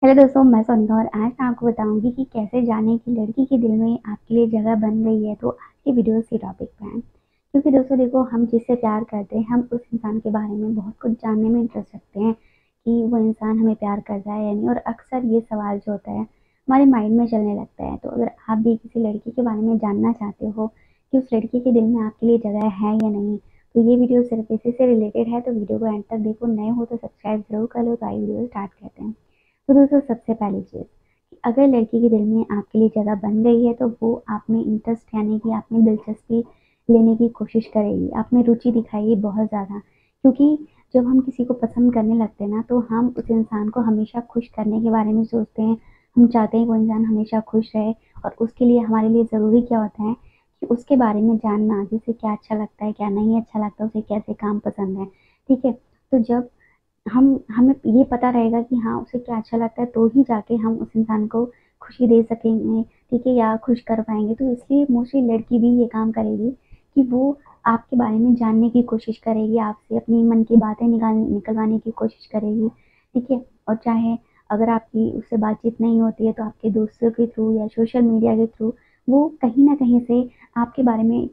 Hello दोस्तों, मैं सोनिका और आज मैं आपको बताऊंगी कि कैसे जाने कि लड़की के दिल में आपके लिए जगह बन गई है। तो आज की वीडियो इसी टॉपिक पे है, क्योंकि दोस्तों देखो, हम जिससे प्यार करते हैं हम उस इंसान के बारे में बहुत कुछ जानने में इंटरेस्ट रखते हैं कि वो इंसान हमें प्यार कर रहा है या नहीं। और अक्सर ये सवाल जो होता है हमारे माइंड में चलने लगता है। तो अगर आप भी किसी लड़की के बारे में जानना चाहते हो कि उस लड़की के दिल में आपके लिए जगह है या नहीं, तो ये वीडियो सिर्फ इसी से रिलेटेड है। तो वीडियो को एंड तक देखो, नए हो तो सब्सक्राइब जरूर कर लो। तो आई वीडियो स्टार्ट करते हैं। तो दोस्तों, सबसे पहली चीज़ कि अगर लड़की के दिल में आपके लिए जगह बन गई है तो वो आप में इंटरेस्ट यानी कि आप में दिलचस्पी लेने की कोशिश करेगी, आप में रुचि दिखाएगी बहुत ज़्यादा। क्योंकि जब हम किसी को पसंद करने लगते हैं ना, तो हम उस इंसान को हमेशा खुश करने के बारे में सोचते हैं। हम चाहते हैं वो इंसान हमेशा खुश रहे, और उसके लिए हमारे लिए ज़रूरी क्या होता है कि उसके बारे में जानना, जैसे क्या अच्छा लगता है, क्या नहीं अच्छा लगता, उसे कैसे काम पसंद है। ठीक है? तो जब हमें ये पता रहेगा कि हाँ, उसे क्या अच्छा लगता है, तो ही जाके हम उस इंसान को खुशी दे सकेंगे, ठीक है, या खुश कर पाएँगे। तो इसलिए मोस्टली लड़की भी ये काम करेगी कि वो आपके बारे में जानने की कोशिश करेगी, आपसे अपनी मन की बातें निकलवाने की कोशिश करेगी, ठीक है? और चाहे अगर आपकी उससे बातचीत नहीं होती है, तो आपके दोस्तों के थ्रू या सोशल मीडिया के थ्रू वो कहीं न कहीं से आपके बारे में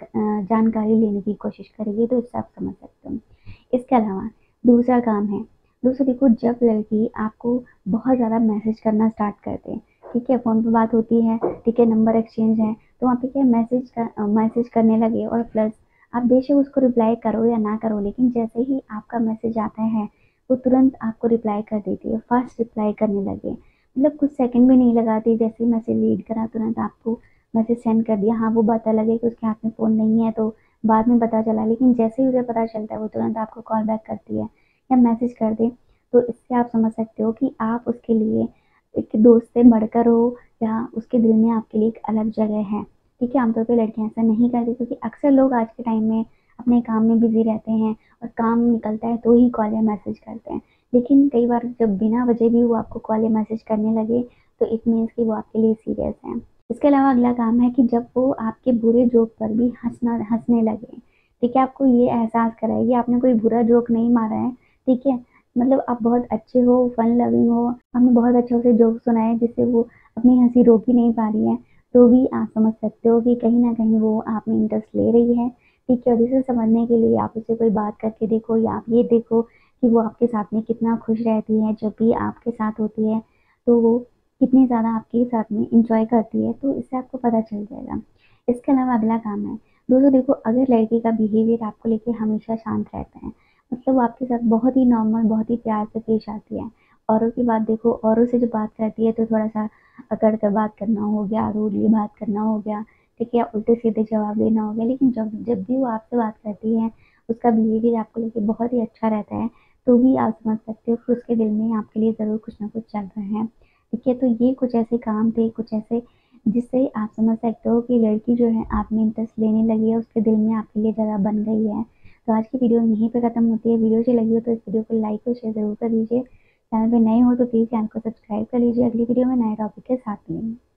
जानकारी लेने की कोशिश करेगी। तो इससे आप समझ सकते हो। इसके अलावा दूसरा काम है, दोस्तों देखो, जब लड़की आपको बहुत ज़्यादा मैसेज करना स्टार्ट कर दे, ठीक है, फ़ोन पे बात होती है, ठीक है, नंबर एक्सचेंज है, तो वहाँ पे क्या है, मैसेज करने लगे, और प्लस आप बेशक उसको रिप्लाई करो या ना करो, लेकिन जैसे ही आपका मैसेज आता है वो तुरंत आपको रिप्लाई कर देती है, फास्ट रिप्लाई करने लगे। मतलब कुछ सेकंड भी नहीं लगाती, जैसे ही मैसेज रीड करा तुरंत आपको मैसेज सेंड कर दिया। हाँ, वो पता लगे कि उसके हाथ में फ़ोन नहीं है तो बाद में पता चला, लेकिन जैसे ही उसे पता चलता है वो तुरंत आपको कॉल बैक करती है या मैसेज कर दें। तो इससे आप समझ सकते हो कि आप उसके लिए एक दोस्त से बढ़कर हो, या उसके दिल में आपके लिए एक अलग जगह है। ठीक है? आमतौर पे लड़कियाँ ऐसा नहीं करती, क्योंकि अक्सर लोग आज के टाइम में अपने काम में बिज़ी रहते हैं, और काम निकलता है तो ही कॉल या मैसेज करते हैं। लेकिन कई बार जब बिना वजह भी वो आपको कॉल या मैसेज करने लगे, तो इट मीन्स कि वो आपके लिए सीरियस हैं। इसके अलावा अगला काम है कि जब वो आपके बुरे जोक पर भी हँसने लगे, ठीक है? आपको ये एहसास कराए कि आपने कोई बुरा जोक नहीं मारा है, ठीक है? मतलब आप बहुत अच्छे हो, फन लविंग हो, आपने बहुत अच्छा उसे जोक सुनाया जिससे वो अपनी हँसी रोक ही नहीं पा रही है, तो भी आप समझ सकते हो कि कहीं न कहीं वो आप में इंटरेस्ट ले रही है, ठीक है? और इसे समझने के लिए आप उससे कोई बात करके देखो, या आप ये देखो कि वो आपके साथ में कितना खुश रहती है जब भी आपके साथ होती है, तो वो कितनी ज़्यादा आपके साथ में एन्जॉय करती है, तो इससे आपको पता चल जाएगा। इसके अलावा अगला काम है, दोस्तों देखो, अगर लड़की का बिहेवियर आपको लेके हमेशा शांत रहता है, मतलब वो आपके साथ बहुत ही नॉर्मल, बहुत ही प्यार से पेश आती है, औरों की बात देखो, औरों से जब बात करती है तो थोड़ा-सा अकड़ कर बात करना हो गया, रूडली बात करना हो गया, ठीक है, उल्टे-सीधे जवाब देना हो गया, लेकिन जब जब भी वो आपसे बात करती है, उसका बिहेवियर आपको लेके बहुत ही अच्छा रहता है, तो भी आप समझ सकते हो कि उसके दिल में आपके लिए ज़रूर कुछ ना कुछ चल रहा है, ठीक है? तो ये कुछ ऐसे काम थे, कुछ ऐसे जिससे आप समझ सकते हो कि लड़की जो है आप में इंटरेस्ट लेने लगी है, उसके दिल में आपके लिए जगह बन गई है। तो आज की वीडियो यहीं पे खत्म होती है। वीडियो अच्छी लगी हो तो इस वीडियो को लाइक और शेयर ज़रूर कर दीजिए। चैनल पे नए हो तो प्लीज़ चैनल को सब्सक्राइब कर लीजिए। अगली वीडियो में नए टॉपिक के साथ मिलेंगे।